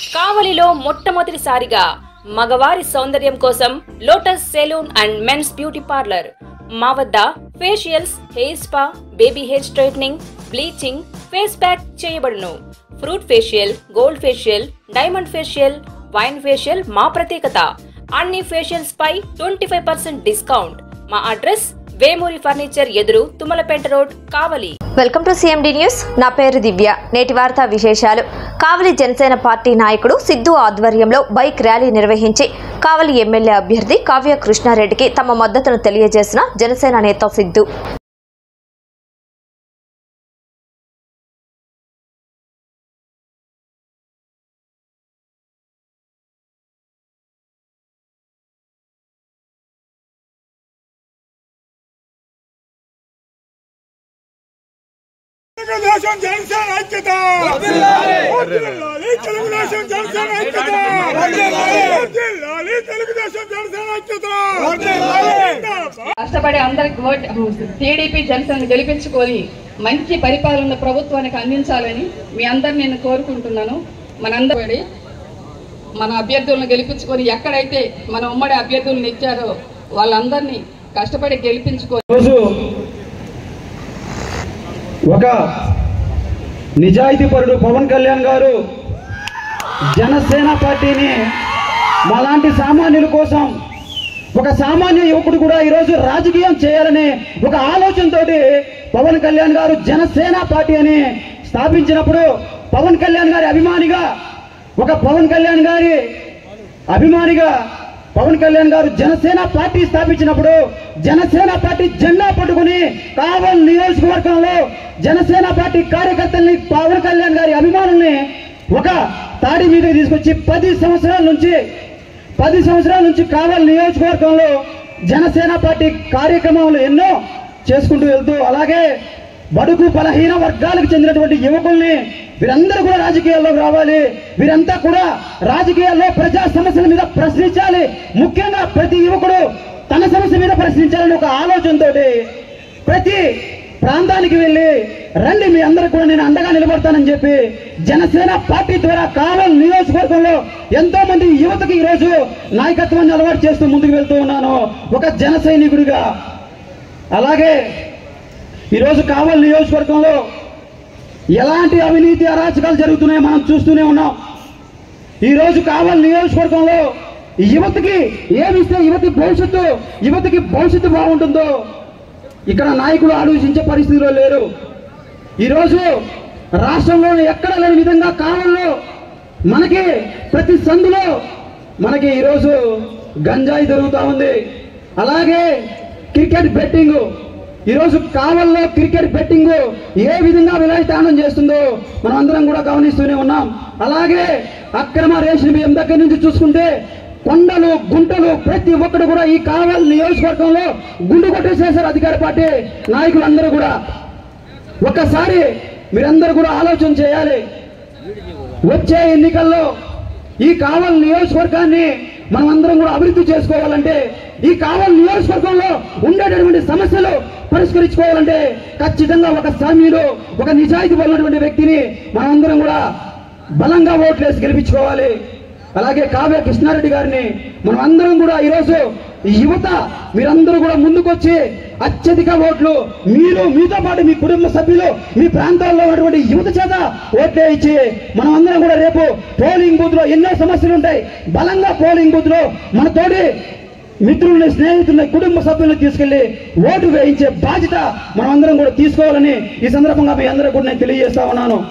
కావలిలో మొట్టమొదటిసారిగా మగవారి సౌందర్యం కోసం Lotus salon and men's beauty parlour. మా వద్ద facials, hair spa, baby hair straightening, bleaching, face pack చేయబడును. Fruit facial, gold facial, diamond facial, wine facial మా ప్రత్యేకత. అన్ని ఫేషియల్స్ పై 25% డిస్కౌంట్. మా అడ్రస్ వేమూరి ఫర్నిచర్ ఎదురు, Thummalapeta road, Kavali. Welcome to CMD news. నా పేరు దివ్య. నేటి వార్తా విశేషాలు. కావలి జనసేన పార్టీ నాయకుడు సిద్ధు ఆధ్వర్యంలో బైక్ ర్యాలీ నిర్వహించి కావలి ఎమ్మెల్యే అభ్యర్థి కావ్య కృష్ణారెడ్డికి తమ మద్దతును తెలియజేసిన జనసేన నేత సిద్ధు. కష్టపడి అందరికి టీడీపీ జనసేన గెలిపించుకొని మంచి పరిపాలన ప్రభుత్వానికి అందించాలని మీ అందరిని నేను కోరుకుంటున్నాను. మనందరి మన అభ్యర్థులను గెలిపించుకొని ఎక్కడైతే మన ఉమ్మడి అభ్యర్థులను ఇచ్చారో వాళ్ళందరినీ కష్టపడి గెలిపించుకొని ఒక నిజాయితీపరుడు పవన్ కళ్యాణ్ గారు జనసేన పార్టీని మాలాంటి సామాన్యుల కోసం, ఒక సామాన్య యువకుడు కూడా ఈరోజు రాజకీయం చేయాలనే ఒక ఆలోచనతోటి పవన్ కళ్యాణ్ గారు జనసేన పార్టీ అని స్థాపించినప్పుడు, పవన్ కళ్యాణ్ గారి అభిమానిగా, ఒక పవన్ కళ్యాణ్ గారి అభిమానిగా పవన్ కళ్యాణ్ గారు జనసేన పార్టీ స్థాపించినప్పుడు జనసేన పార్టీ జెండా పట్టుకుని కావలి నియోజకవర్గంలో జనసేన పార్టీ కార్యకర్తల్ని, పవన్ కళ్యాణ్ గారి అభిమానుల్ని ఒక తాడి మీద తీసుకొచ్చి 10 సంవత్సరాల నుంచి కావలి నియోజకవర్గంలో జనసేన పార్టీ కార్యక్రమాలు ఎన్నో చేసుకుంటూ వెళ్తూ, అలాగే బడుగు బలహీన వర్గాలకు చెందినటువంటి యువకుల్ని వీరందరూ కూడా రాజకీయాల్లోకి రావాలి, వీరంతా కూడా రాజకీయాల్లో ప్రజా సమస్యల మీద ప్రశ్నించాలి, ముఖ్యంగా ప్రతి యువకుడు తన సమస్య మీద ప్రశ్నించాలని ఒక ఆలోచనతో ప్రతి ప్రాంతానికి వెళ్ళి రండి, మీ అందరూ కూడా నేను అండగా నిలబడతానని చెప్పి జనసేన పార్టీ ద్వారా కావలి నియోజకవర్గంలో ఎంతో మంది యువతకి ఈరోజు నాయకత్వాన్ని అలవాటు చేస్తూ ముందుకు వెళ్తూ ఉన్నాను ఒక జన సైనికుడిగా. అలాగే ఈరోజు కావలి నియోజకవర్గంలో ఎలాంటి అవినీతి అరాచకాలు జరుగుతున్నాయో మనం చూస్తూనే ఉన్నాం. ఈరోజు కావలి నియోజకవర్గంలో యువతకి ఏమిస్తే యువతకి భవిష్యత్తు బాగుంటుందో ఇక్కడ నాయకులు ఆలోచించే పరిస్థితిలో లేరు. ఈరోజు రాష్ట్రంలో ఎక్కడ లేని విధంగా కావలిలో మనకి ప్రతి సందులో మనకి ఈరోజు గంజాయి దొరుకుతా ఉంది. అలాగే క్రికెట్ బెట్టింగ్, ఈరోజు కావలిలో క్రికెట్ బెట్టింగ్ ఏ విధంగా విలాయతాండం చేస్తుందో మనం అందరం కూడా గమనిస్తూనే ఉన్నాం. అలాగే అక్రమ రేషన్ బియ్యం దగ్గర నుంచి చూసుకుంటే కొండలు గుంటలు ప్రతి ఒక్కరు కూడా ఈ కావలి నియోజకవర్గంలో గుండు కొట్టేసేశారు అధికార పార్టీ నాయకులందరూ కూడా. ఒక్కసారి మీరందరూ కూడా ఆలోచన చేయాలి. వచ్చే ఎన్నికల్లో ఈ కావలి నియోజకవర్గాన్ని మనం అందరం కూడా అభివృద్ధి చేసుకోవాలంటే, ఈ కావలి నియోజకవర్గంలో ఉండేటటువంటి సమస్యలు పరిష్కరించుకోవాలంటే ఖచ్చితంగా ఒక సామ్యులు, ఒక నిజాయితీ ఉన్నటువంటి వ్యక్తిని మనం అందరం కూడా బలంగా ఓట్లేసి గెలిపించుకోవాలి. అలాగే కావ్య కృష్ణారెడ్డి గారిని మనం అందరం కూడా ఈరోజు యువత మీరందరూ కూడా ముందుకొచ్చి అత్యధిక ఓట్లు మీరు, మీతో పాటు మీ కుటుంబ సభ్యులు, మీ ప్రాంతాల్లో ఉన్నటువంటి యువత చేత ఓట్లే ఇచ్చి మనం అందరం కూడా రేపు పోలింగ్ బూత్ లో ఎన్నో సమస్యలు ఉంటాయి, బలంగా పోలింగ్ బూత్ లో మన తోటి మిత్రుల్ని, స్నేహితుల్ని, కుటుంబ సభ్యులను తీసుకెళ్లి ఓటు వేయించే బాధ్యత మనం అందరం కూడా తీసుకోవాలని ఈ సందర్భంగా మీ అందరూ కూడా నేను తెలియజేస్తా ఉన్నాను.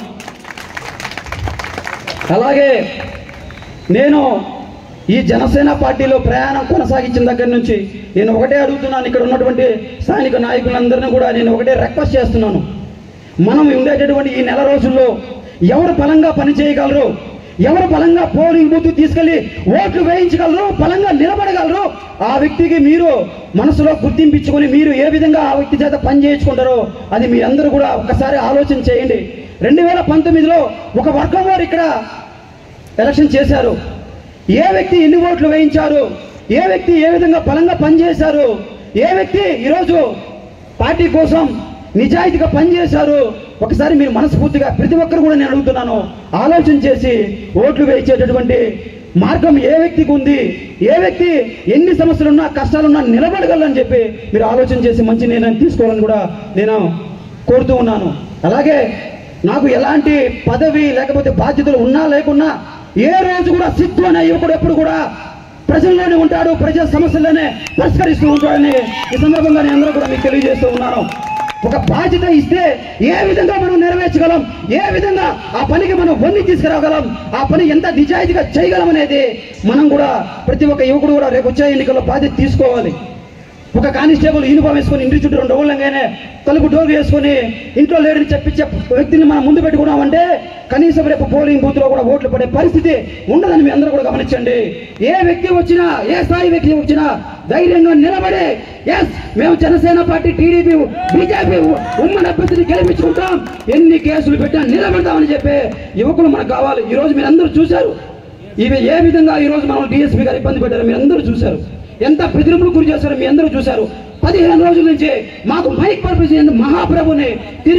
అలాగే నేను ఈ జనసేన పార్టీలో ప్రయాణం కొనసాగించిన దగ్గర నుంచి నేను ఒకటే అడుగుతున్నాను, ఇక్కడ ఉన్నటువంటి స్థానిక నాయకులందరినీ కూడా నేను ఒకటే రిక్వెస్ట్ చేస్తున్నాను. మనం ఉండేటటువంటి ఈ నెల రోజుల్లో ఎవరు బలంగా పనిచేయగలరు, ఎవరు బలంగా పోలింగ్ బూత్ తీసుకెళ్లి ఓట్లు వేయించగలరు, బలంగా నిలబడగలరు, ఆ వ్యక్తికి మీరు మనసులో గుర్తింపించుకొని మీరు ఏ విధంగా ఆ వ్యక్తి చేత పని చేయించుకుంటారో అది మీ అందరూ కూడా ఒక్కసారి ఆలోచన చేయండి. 2019లో ఒక వర్గం వారు ఇక్కడ ఎలక్షన్ చేశారు. ఏ వ్యక్తి ఎన్ని ఓట్లు వేయించారు, ఏ వ్యక్తి ఏ విధంగా బలంగా పనిచేశారు, ఏ వ్యక్తి ఈరోజు పార్టీ కోసం నిజాయితీగా పనిచేశారు, ఒకసారి మీరు మనస్ఫూర్తిగా ప్రతి ఒక్కరు కూడా నేను అడుగుతున్నాను, ఆలోచన చేసి ఓట్లు వేయించేటటువంటి మార్గం ఏ వ్యక్తికి ఉంది, ఏ వ్యక్తి ఎన్ని సమస్యలున్నా కష్టాలున్నా నిలబడగలని చెప్పి మీరు ఆలోచన చేసి మంచి నిర్ణయం తీసుకోవాలని కూడా నేను కోరుతూ ఉన్నాను. అలాగే నాకు ఎలాంటి పదవి లేకపోతే బాధ్యతలు ఉన్నా లేకున్నా ఏ రోజు కూడా సిద్ధు అనే యువకుడు ఎప్పుడు కూడా ప్రజల్లోనే ఉంటాడు, ప్రజల సమస్యలనే పరిష్కరిస్తూ ఉంటాడని ఈ సందర్భంగా నేను అందరూ కూడా మీకు తెలియజేస్తూ ఉన్నాను. ఒక బాధ్యత ఇస్తే ఏ విధంగా మనం నెరవేర్చగలం, ఏ విధంగా ఆ పనికి మనం వన్ని తీసుకురాగలం, ఆ పని ఎంత నిజాయితీగా చేయగలం అనేది మనం కూడా ప్రతి ఒక్క యువకుడు కూడా రేపు వచ్చే ఎన్నికల్లో బాధ్యత తీసుకోవాలి. ఒక కానిస్టేబుల్ యూనిఫామ్ వేసుకొని ఇంటి చుట్టూ 2 రోజులంగానే తలుపు డోర్ వేసుకొని ఇంట్లో లేడని చెప్పించే వ్యక్తిని మనం ముందు పెట్టుకున్నామంటే కనీసం రేపు పోలింగ్ బూత్ లో కూడా ఓట్లు పడే పరిస్థితి ఉండదని మీ అందరూ కూడా గమనించండి. ఏ వ్యక్తి వచ్చినా, ఏ స్థాయి వ్యక్తి వచ్చినా ధైర్యంగా నిలబడి ఎస్ మేము జనసేన పార్టీ, టీడీపీ, బీజేపీ ఉమ్మడి అభ్యర్థిని గెలిపించుకుంటాం, ఎన్ని కేసులు పెట్టా నిలబెడతామని చెప్పే యువకులు మనకు కావాలి. ఈ రోజు మీరు అందరూ చూశారు ఇవి ఏ విధంగా ఈ రోజు మనం డిఎస్పీ గారు ఇబ్బంది పెట్టారు, మీరు అందరూ చూశారు. ఎంత బెదిరింపులు గురి చేశారో మీ అందరూ చూశారు. 15 రోజుల నుంచి మాకు మైక్ పంపించిన మహాప్రభుని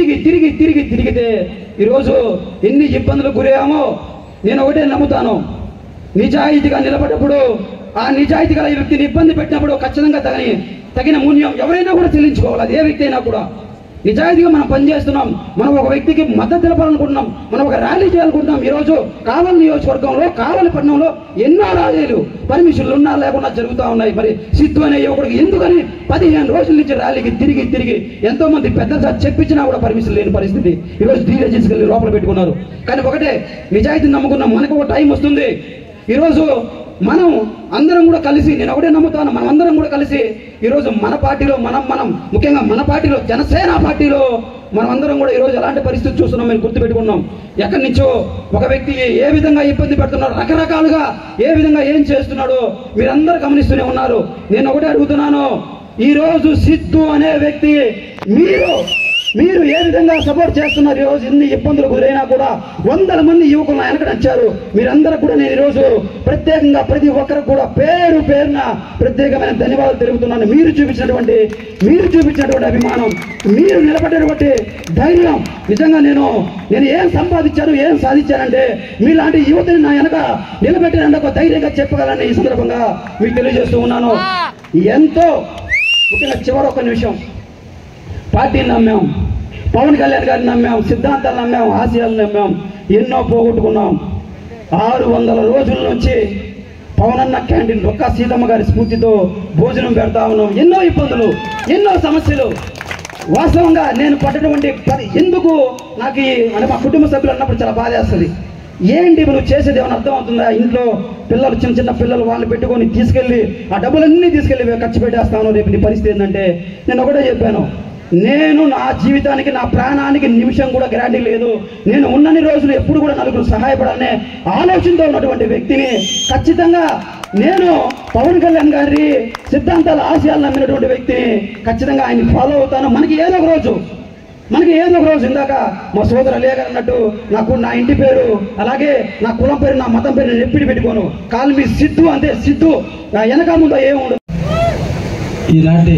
తిరిగితే ఈరోజు ఎన్ని ఇబ్బందులు గురయ్యామో నేను ఒకటే నమ్ముతాను, నిజాయితీగా నిలబడ్డప్పుడు ఆ నిజాయితీ గల వ్యక్తిని ఇబ్బంది పెట్టినప్పుడు ఖచ్చితంగా తగిన మూల్యం ఎవరైనా కూడా చెల్లించుకోవాలి. అది ఏ వ్యక్తి అయినా కూడా నిజాయితీగా మనం పనిచేస్తున్నాం, మనం ఒక వ్యక్తికి మద్దతు తెలపాలనుకుంటున్నాం, మనం ఒక ర్యాలీ చేయాలనుకుంటున్నాం. ఈరోజు కావలి నియోజకవర్గంలో, కావలి పట్టణంలో ఎన్నో ర్యాలీలు పర్మిషన్లు ఉన్నా లేకుండా జరుగుతూ ఉన్నాయి. మరి సిద్ధు అనే యువకుడికి ఎందుకని 15 రోజుల నుంచి ర్యాలీకి తిరిగి ఎంతో మంది పెద్ద చెప్పించినా కూడా పర్మిషన్ లేని పరిస్థితి. ఈరోజు డీలే చేసుకెళ్ళి లోపల పెట్టుకున్నారు. కానీ ఒకటే, నిజాయితీని నమ్ముకున్నాం, మనకు ఒక టైం వస్తుంది. ఈరోజు మనం అందరం కూడా కలిసి, నేను ఒకటే నమ్ముతాను, మనం అందరం కూడా కలిసి ఈరోజు మన పార్టీలో మనం ముఖ్యంగా మన పార్టీలో, జనసేన పార్టీలో మనం అందరం కూడా ఈరోజు ఎలాంటి పరిస్థితి చూస్తున్నాం మీరు గుర్తుపెట్టుకున్నాం. ఎక్కడి నుంచో ఒక వ్యక్తి ఏ విధంగా ఇబ్బంది పెడుతున్నాడు, రకరకాలుగా ఏ విధంగా ఏం చేస్తున్నాడో మీరందరూ గమనిస్తూనే ఉన్నారు. నేను ఒకటే అడుగుతున్నాను, ఈరోజు సిద్ధు అనే వ్యక్తి మీరు ఏ విధంగా సపోర్ట్ చేస్తున్నారు? ఈరోజు ఎన్ని ఇబ్బందులు గురైనా కూడా 100 మంది యువకులను వెనక నచ్చారు. మీరందరూ కూడా నేను ఈరోజు ప్రత్యేకంగా ప్రతి ఒక్కరికి కూడా పేరున ప్రత్యేకమైన ధన్యవాదాలు తెలుపుతున్నాను. మీరు చూపించినటువంటి అభిమానం, మీరు నిలబడేటువంటి ధైర్యం, నిజంగా నేను ఏం సంపాదించాను, ఏం సాధించానంటే మీలాంటి యువతని నా వెనక నిలబెట్టినందుకు ఒక ధైర్యంగా చెప్పగలని ఈ సందర్భంగా మీకు తెలియజేస్తూ ఉన్నాను. ఎంతో ముఖ్యంగా చివరి ఒక నిమిషం, పార్టీని నమ్మాం, పవన్ కళ్యాణ్ గారిని నమ్మాం, సిద్ధాంతాలు నమ్మాం, ఆశయాలు నమ్మాం, ఎన్నో పోగొట్టుకున్నాం. 600 రోజుల నుంచి పవనన్న క్యాంటీన్ ఒక్క సీతమ్మ గారి స్ఫూర్తితో భోజనం పెడతా ఉన్నాం. ఎన్నో ఇబ్బందులు, ఎన్నో సమస్యలు. వాస్తవంగా నేను పడ్డటువంటి ఎందుకు నాకు అంటే మా కుటుంబ సభ్యులు అన్నప్పుడు చాలా బాధేస్తుంది. ఏంటి నువ్వు చేసేది ఏమైనా అర్థం అవుతుందా? ఇంట్లో పిల్లలు, చిన్న పిల్లలు వాళ్ళు పెట్టుకొని తీసుకెళ్ళి ఆ డబ్బులన్నీ తీసుకెళ్ళి ఖర్చు పెట్టేస్తాను. రేపు నీ పరిస్థితి ఏంటంటే నేను ఒకటే చెప్పాను, నేను నా జీవితానికి, నా ప్రాణానికి నిమిషం కూడా గ్యారంటీ లేదు. నేను ఉన్నన్ని రోజులు ఎప్పుడు కూడా నలుగురు సహాయపడాలనే ఆలోచనతో ఉన్నటువంటి వ్యక్తిని ఖచ్చితంగా నేను పవన్ కళ్యాణ్ గారి సిద్ధాంతాల ఆశయాలు నమ్మినటువంటి వ్యక్తిని ఖచ్చితంగా ఆయన ఫాలో అవుతాను. మనకి ఏదో ఒక రోజు ఇందాక మా సోదరు అలియా గారు అన్నట్టు నా ఇంటి పేరు, అలాగే నా కులం పేరు, నా మతం పేరు నేను ఎప్పుడు పెట్టుకోను. కాలు మీ సిద్ధు అంతే, సిద్ధు వెనక ముందు ఏముండదు. ఈనాటి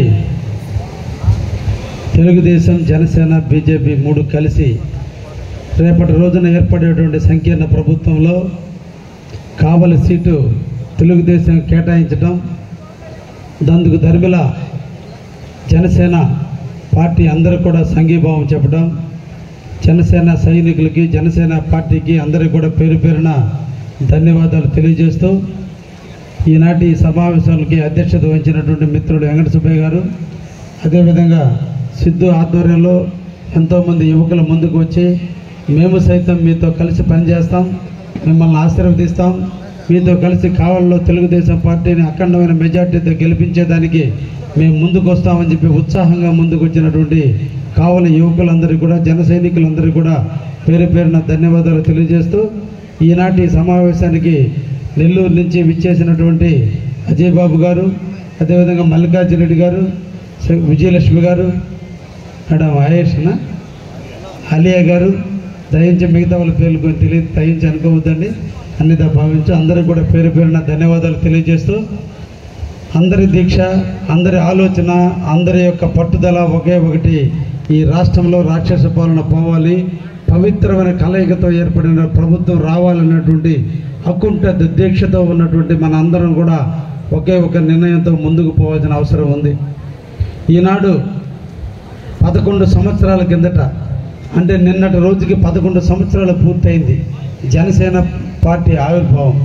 తెలుగుదేశం, జనసేన, బీజేపీ 3 కలిసి రేపటి రోజున ఏర్పడేటువంటి సంకీర్ణ ప్రభుత్వంలో కావలి సీటు తెలుగుదేశం కేటాయించడం, దానికి ధర్మిల జనసేన పార్టీ అందరూ కూడా సంఘీభావం చెప్పడం, జనసేన సైనికులకి, జనసేన పార్టీకి అందరికీ కూడా పేరున ధన్యవాదాలు తెలియజేస్తూ ఈనాటి సమావేశాలకి అధ్యక్షత వహించినటువంటి మిత్రుడు వెంకట సుబ్బయ్య గారు, అదేవిధంగా సిద్ధు ఆధ్వర్యంలో ఎంతోమంది యువకులు ముందుకు వచ్చి మేము సైతం మీతో కలిసి పనిచేస్తాం, మిమ్మల్ని ఆశీర్వదిస్తాం, మీతో కలిసి కావలిలో తెలుగుదేశం పార్టీని అఖండమైన మెజార్టీతో గెలిపించేదానికి మేము ముందుకు వస్తామని చెప్పి ఉత్సాహంగా ముందుకు వచ్చినటువంటి కావలి యువకులందరికీ కూడా, జన సైనికులందరికీ కూడా పేరున ధన్యవాదాలు తెలియజేస్తూ ఈనాటి సమావేశానికి నెల్లూరు నుంచి విచ్చేసినటువంటి అజయ్ బాబు గారు, అదేవిధంగా మల్లికార్జున రెడ్డి గారు, విజయలక్ష్మి గారు, మేడం ఆయేషన, అలియా గారు, దయించి మిగతా వాళ్ళ పేర్లు కొన్ని తెలియదు, దయించి అనుకోవద్దండి, అన్నిదా భావించి అందరికీ కూడా పేరున ధన్యవాదాలు తెలియజేస్తూ అందరి దీక్ష, అందరి ఆలోచన, అందరి యొక్క పట్టుదల ఒకే ఒకటి, ఈ రాష్ట్రంలో రాక్షస పాలన పోవాలి, పవిత్రమైన కలయికతో ఏర్పడిన ప్రభుత్వం రావాలన్నటువంటి అకుంఠ దీక్షతో ఉన్నటువంటి మన అందరం కూడా ఒకే ఒక నిర్ణయంతో ముందుకు పోవాల్సిన అవసరం ఉంది. ఈనాడు 11 సంవత్సరాల కిందట, అంటే నిన్నటి రోజుకి 11 సంవత్సరాలు పూర్తయింది జనసేన పార్టీ ఆవిర్భావం.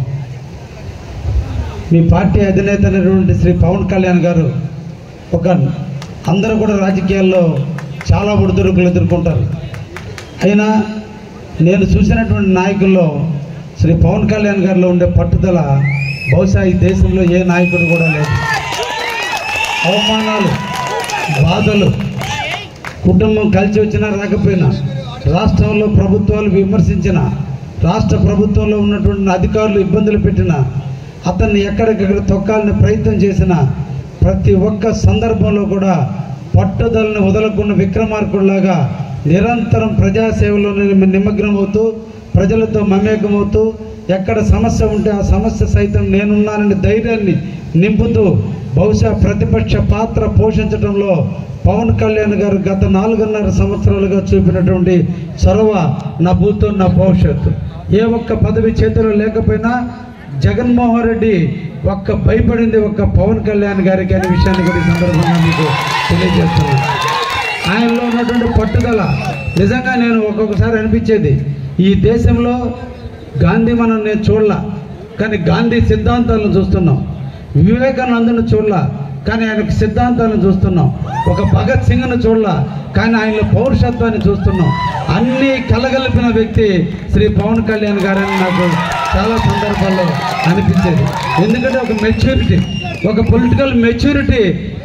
మీ పార్టీ అధినేత అయినటువంటి శ్రీ పవన్ కళ్యాణ్ గారు అందరూ కూడా రాజకీయాల్లో చాలా ఒడిదుడుకులు ఎదుర్కొంటారు. అయినా నేను చూసినటువంటి నాయకుల్లో శ్రీ పవన్ కళ్యాణ్ గారిలో ఉండే పట్టుదల బహుశా ఈ దేశంలో ఏ నాయకుడు కూడా లేదు. అవమానాలు, బాధలు, కుటుంబం కలిసి వచ్చినా రాకపోయినా, రాష్ట్రంలో ప్రభుత్వాలు విమర్శించిన, రాష్ట్ర ప్రభుత్వంలో ఉన్నటువంటి అధికారులు ఇబ్బందులు పెట్టిన, అతన్ని ఎక్కడికెక్కడ తొక్కాలని ప్రయత్నం చేసిన ప్రతి ఒక్క సందర్భంలో కూడా పట్టుదలను వదలకున్న విక్రమార్కుడిలాగా నిరంతరం ప్రజాసేవలో నిమగ్నం అవుతూ, ప్రజలతో మమేకమవుతూ, ఎక్కడ సమస్య ఉంటే ఆ సమస్య సైతం నేనున్నానని ధైర్యాన్ని నింపుతూ బహుశా ప్రతిపక్ష పాత్ర పోషించడంలో పవన్ కళ్యాణ్ గారు గత 4.5 సంవత్సరాలుగా చూపినటువంటి చొరవ నా భూతో నా భవిష్యత్తు. ఏ ఒక్క పదవి చేతిలో లేకపోయినా జగన్మోహన్ రెడ్డి భయపడింది పవన్ కళ్యాణ్ గారికి అనే విషయాన్ని కూడా ఈ సందర్భంగా మీకు తెలియజేస్తున్నాను. ఆయనలో ఉన్నటువంటి పట్టుదల నిజంగా నేను ఒక్కొక్కసారి అనిపించేది, ఈ దేశంలో గాంధీ నేను చూడలా, కానీ గాంధీ సిద్ధాంతాలను చూస్తున్నాం. వివేకానందుని చూడలా, కానీ ఆయనకు సిద్ధాంతాలను చూస్తున్నాం. భగత్ సింగ్ను చూడలా, కానీ ఆయనలో పౌరుషత్వాన్ని చూస్తున్నాం. అన్నీ కలగలిపిన వ్యక్తి శ్రీ పవన్ కళ్యాణ్ గారని నాకు చాలా సందర్భాల్లో అనిపించేది. ఎందుకంటే మెచ్యూరిటీ, పొలిటికల్ మెచ్యూరిటీ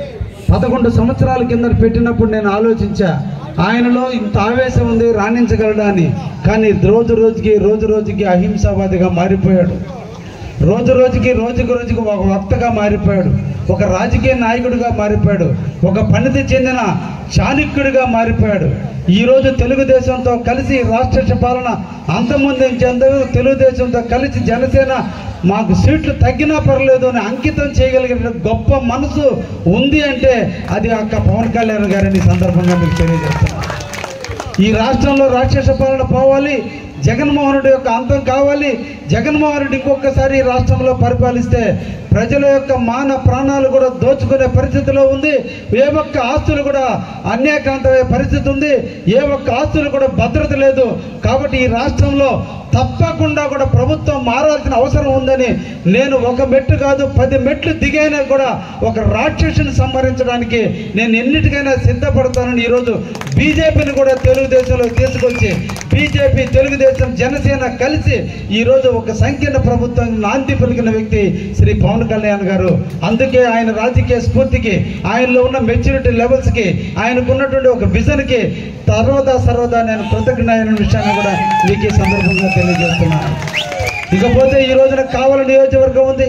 11 సంవత్సరాల కింద పెట్టినప్పుడు నేను ఆలోచించా, ఆయనలో ఇంత ఆవేశం ఉంది, రాణించగలడా అని. కానీ రోజు రోజుకి అహింసావాదిగా మారిపోయాడు. రోజు రోజుకి ఒక వక్తగా మారిపోయాడు, ఒక రాజకీయ నాయకుడిగా మారిపోయాడు, ఒక పనితి చెందిన చాణక్యుడిగా మారిపోయాడు. ఈరోజు తెలుగుదేశంతో కలిసి రాష్ట్ర పాలన అంతమొందించేందుకు తెలుగుదేశంతో కలిసి జనసేన మాకు సీట్లు తగ్గినా పర్లేదు అని అంకితం చేయగలిగిన గొప్ప మనసు ఉంది అంటే అది పవన్ కళ్యాణ్ గారిని సందర్భంగా మీకు తెలియజేస్తున్నాను. ఈ రాష్ట్రంలో రాక్షస పాలన పోవాలి, జగన్మోహన్ రెడ్డి అంతం కావాలి. జగన్మోహన్ రెడ్డి ఇంకొకసారి ఈ రాష్ట్రంలో పరిపాలిస్తే ప్రజల మాన ప్రాణాలు కూడా దోచుకునే పరిస్థితిలో ఉంది. ఏ ఒక్క ఆస్తులు కూడా అన్యాక్రాంతమయ్యే పరిస్థితి ఉంది. ఏ ఒక్క ఆస్తులు కూడా భద్రత లేదు. కాబట్టి ఈ రాష్ట్రంలో తప్పకుండా కూడా ప్రభుత్వం మారాల్సిన అవసరం ఉందని నేను 1 మెట్టు కాదు 10 మెట్లు దిగైనా కూడా ఒక రాక్షసుని సంహరించడానికి నేను ఎన్నిటికైనా సిద్ధపడతానని ఈరోజు బీజేపీని కూడా తెలుగుదేశంలో తీసుకొచ్చి బీజేపీ, తెలుగుదేశం, జనసేన కలిసి ఈరోజు ఒక సంకీర్ణ ప్రభుత్వం నాంది పలికిన వ్యక్తి శ్రీ పవన్ కళ్యాణ్ గారు. అందుకే ఆయన రాజకీయ స్ఫూర్తికి, ఆయనలో ఉన్న మెచ్యూరిటీ లెవెల్స్కి, ఆయనకున్నటువంటి ఒక విజన్కి సర్వదా నేను కృతజ్ఞ అయిన విషయాన్ని కూడా మీకు ఈ సందర్భంగా తెలియజేస్తున్నాను. ఇకపోతే ఈ రోజున కావలి నియోజకవర్గం ఉంది.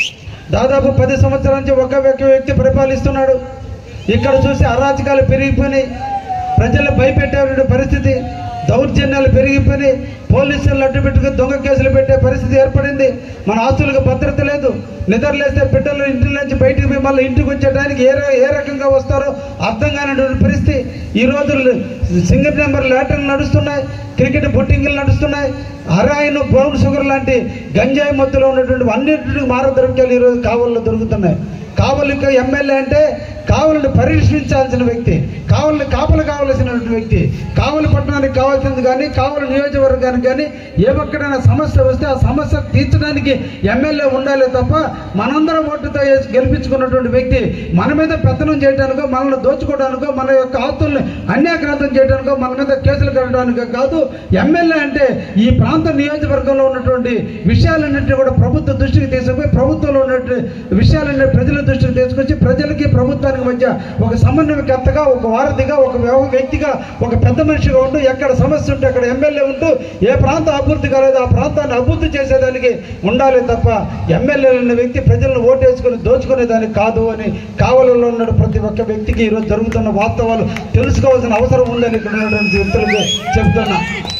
దాదాపు 10 సంవత్సరాల నుంచి ఒక వ్యక్తి పరిపాలిస్తున్నాడు. ఇక్కడ చూసి అరాచకాలు పెరిగిపోయినాయి, ప్రజలు భయపెట్టే పరిస్థితి, దౌర్జన్యాలు పెరిగిపోయి పోలీసులు అడ్డు పెట్టుకుని దొంగ కేసులు పెట్టే పరిస్థితి ఏర్పడింది. మన ఆస్తులకు భద్రత లేదు. నిద్రలేస్తే బిడ్డలు ఇంటి నుంచి బయటికి పోయి మళ్ళీ ఇంటికి వచ్చేటానికి ఏ రకంగా వస్తారో అర్థం కానిటువంటి పరిస్థితి. ఈ రోజు సింగిల్ నెంబర్ లాటరీలు నడుస్తున్నాయి, క్రికెట్ బొట్టింగ్లు నడుస్తున్నాయి, హరాయిన్, బ్రౌన్ షుగర్ లాంటి గంజాయి మత్తులో ఉన్నటువంటి అన్నింటికి మారద్రవ్యాలు ఈరోజు కావలిలో దొరుకుతున్నాయి. కావలికి ఎమ్మెల్యే అంటే కావలిని పరిరక్షించాల్సిన వ్యక్తి, కావలిని కాపలు కావాల్సినటువంటి వ్యక్తి, కావలి పట్టణానికి కావాల్సింది కానీ కావలి నియోజకవర్గానికి కానీ ఏ ఒక్కడైనా సమస్య వస్తే ఆ సమస్య తీర్చడానికి ఎమ్మెల్యే ఉండాలి తప్ప మనందరం ఓటుతో గెలిపించుకున్నటువంటి వ్యక్తి మన మీద పెత్తనం చేయడానికో, మనల్ని దోచుకోవడానికో, మన యొక్క ఆస్తుల్ని అన్యాక్రాంతం చేయడానికో, మన మీద కేసులు కట్టడానికో కాదు. ఎమ్మెల్యే అంటే ఈ ప్రాంత నియోజకవర్గంలో ఉన్నటువంటి విషయాలన్నింటినీ కూడా ప్రభుత్వ దృష్టికి తీసుకుపోయి ప్రభుత్వంలో ఉన్నటువంటి విషయాలన్నీ ప్రజల దృష్టికి తీసుకొచ్చి ప్రజలకి ప్రభుత్వానికి మధ్య ఒక సమన్వయకర్తగా, ఒక వారధిగా, ఒక వ్యక్తిగా, ఒక పెద్ద మనిషిగా ఉంటూ ఎక్కడ సమస్య ఉంటే అక్కడ ఎమ్మెల్యే ఉంటూ ఏ ప్రాంతం అభివృద్ధి కాలేదో ఆ ప్రాంతాన్ని అభివృద్ధి చేసేదానికి ఉండాలి తప్ప ఎమ్మెల్యే అనే వ్యక్తి ప్రజలను ఓటేసుకుని దోచుకునేదానికి కాదు అని కావలిలో ఉన్న ప్రతి ఒక్క వ్యక్తికి ఈరోజు జరుగుతున్న వాస్తవాలు తెలుసుకోవాల్సిన అవసరం ఉందని ఇక్కడ ఉన్నటువంటి వ్యక్తులకు చెబుతున్నా.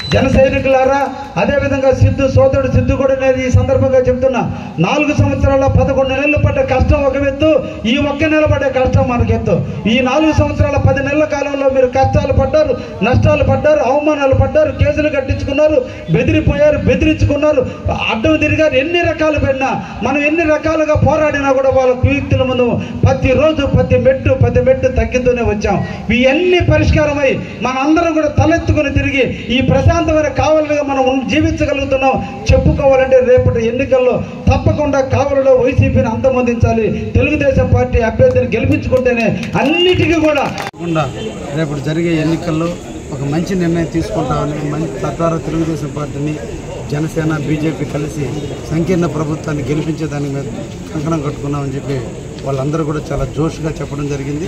జన సైనికులారా, అదేవిధంగా సిద్ధు సోదరుడు సిద్ధు కూడా నేను ఈ సందర్భంగా చెప్తున్నా, 4 సంవత్సరాల 11 నెలలు పడ్డ కష్టం ఒక ఎత్తు, ఈ ఒక్క నెల పడ్డ కష్టం మనకెత్తు. ఈ 4 సంవత్సరాల 10 నెలల కాలంలో మీరు కష్టాలు పడ్డారు, నష్టాలు పడ్డారు, అవమానాలు పడ్డారు, కేసులు కట్టించుకున్నారు, బెదిరిపోయారు, బెదిరించుకున్నారు, అడ్డం తిరిగారు. ఎన్ని రకాలు పడినా, మనం ఎన్ని రకాలుగా పోరాడినా కూడా వాళ్ళ కుయుక్తుల ముందు ప్రతిరోజు ప్రతి మెట్టు తగ్గితూనే వచ్చాం. ఇవన్నీ పరిష్కారమై మనందరం కూడా తలెత్తుకుని తిరిగి ఈ ప్రశాంతమైన కావలిగా మనం జీవించగలుగుతున్నాం. చెప్పుకోవాలంటే రేపటి ఎన్నికల్లో తప్పకుండా కావలిలో వైసీపీని అంతమొందించాలి. తెలుగుదేశం పార్టీ అభ్యర్థిని గెలిపించుకుంటేనే అన్నిటికీ కూడా రేపటి జరిగే ఎన్నికల్లో ఒక మంచి నిర్ణయం తీసుకుంటామని తద్వారా తెలుగుదేశం పార్టీని జనసేన బీజేపీ కలిసి సంకీర్ణ ప్రభుత్వాన్ని గెలిపించేదానికి మేము కంకణం కట్టుకున్నామని చెప్పి వాళ్ళందరూ కూడా చాలా జోష్గా చెప్పడం జరిగింది.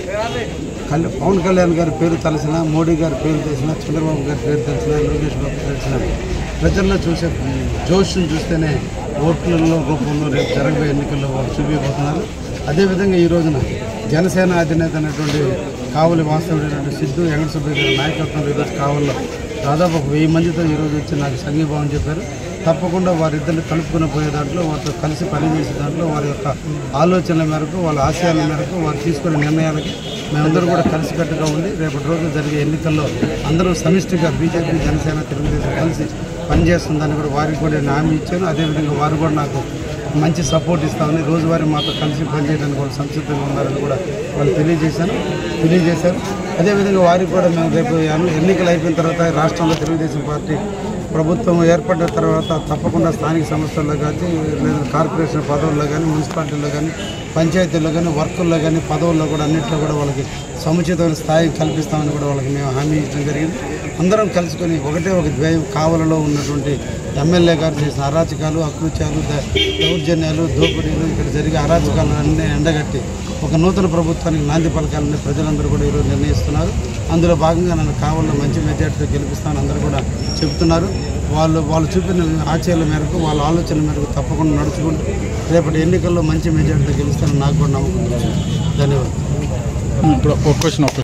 పవన్ కళ్యాణ్ గారి పేరు తెలిసిన, మోడీ గారి పేరు తెలిసిన, చంద్రబాబు గారి పేరు తెలిసిన, లోకేష్ బాబు తెలిసిన ప్రజల్లో చూసే జోష్ను చూస్తేనే ఓట్లలో రూపంలో రేపు జరగబోయే ఎన్నికల్లో వాళ్ళు చూపించబోతున్నారు. అదేవిధంగా ఈ రోజున జనసేన అధినేత అయినటువంటి కావలి వాస్తవుడైనటువంటి సిద్ధు వెంకట సుబ్బయ్య గారి నాయకత్వంలో ఈరోజు కావలిలో దాదాపు 1000 మందితో ఈరోజు వచ్చి నాకు సంఘీభావం చెప్పారు. తప్పకుండా వారిద్దరిని కలుపుకుని పోయే దాంట్లో, వారితో కలిసి పనిచేసే దాంట్లో వారి యొక్క ఆలోచనల మేరకు, వాళ్ళ ఆశయాల మేరకు, వారు తీసుకునే నిర్ణయాలకి మేమందరూ కూడా కలిసికట్టుగా ఉండి రేపటి రోజు జరిగే ఎన్నికల్లో అందరూ సమిష్టిగా బీజేపీ, జనసేన, తెలుగుదేశం కలిసి పనిచేస్తుందని కూడా వారికి కూడా నేను హామీ ఇచ్చాను. అదేవిధంగా వారు కూడా నాకు మంచి సపోర్ట్ ఇస్తామని, రోజువారీ మాతో కలిసి పనిచేయడానికి వాళ్ళు సంసిద్ధంగా ఉన్నారని కూడా వాళ్ళు తెలియజేశారు. అదేవిధంగా వారికి కూడా మేము రేపు ఎన్నికలు అయిపోయిన తర్వాత రాష్ట్రంలో తెలుగుదేశం పార్టీ ప్రభుత్వం ఏర్పడిన తర్వాత తప్పకుండా స్థానిక సంస్థల్లో కానీ, లేదా కార్పొరేషన్ పదవుల్లో కానీ, మున్సిపాలిటీల్లో కానీ, పంచాయతీల్లో కానీ, వర్కుల్లో కానీ, పదవుల్లో కూడా అన్నింటిలో కూడా వాళ్ళకి సముచితమైన స్థాయి కల్పిస్తామని కూడా వాళ్ళకి మేము హామీ ఇచ్చడం జరిగింది. అందరం కలుసుకొని ఒకటే ఒక ధ్యేయం, కావలిలో ఉన్నటువంటి ఎమ్మెల్యే గారు చేసిన అరాచకాలు, అకృత్యాలు, దౌర్జన్యాలు, దోపిడీలు, ఇక్కడ జరిగే అరాచకాలన్నీ ఎండగట్టి ఒక నూతన ప్రభుత్వానికి నాంది పలకాలని ప్రజలందరూ కూడా ఈరోజు నిర్ణయిస్తున్నారు. అందులో భాగంగా నన్ను కావలిలో మంచి మెజార్టీతో గెలిపిస్తానని అందరూ కూడా చెబుతున్నారు. వాళ్ళు చూపిన ఆశయాల మేరకు, వాళ్ళ ఆలోచనల మేరకు తప్పకుండా నడుచుకుంటూ రేపటి ఎన్నికల్లో మంచి మెజార్టీతో గెలుస్తానని నాకు కూడా నమ్మకం వచ్చింది. ధన్యవాదాలు.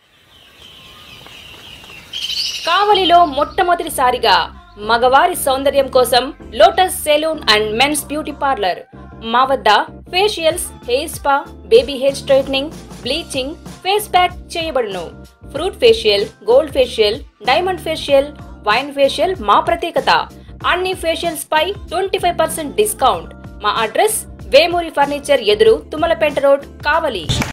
కావలిలో మొట్టమొదటిసారిగా మగవారి సౌందర్యం కోసం Lotus salon and men's beauty parlour. మా వద్ద facials, hair spa, baby hair straightening, bleaching, face pack చేయబడును. Fruit facial, gold facial, diamond facial, wine facial మా ప్రత్యేకత. అన్ని ఫేషియల్స్ పై 25% డిస్కౌంట్. మా అడ్రస్ వేమూరి ఫర్నిచర్ ఎదురు, తుమ్మలపేట రోడ్, కావలి.